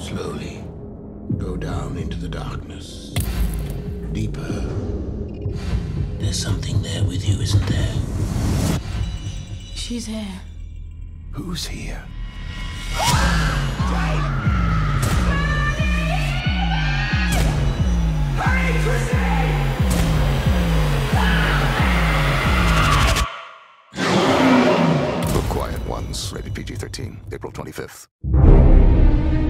Slowly, go down into the darkness. Deeper. There's something there with you, isn't there? She's here. Who's here? The Quiet Ones, rated PG-13, April 25th.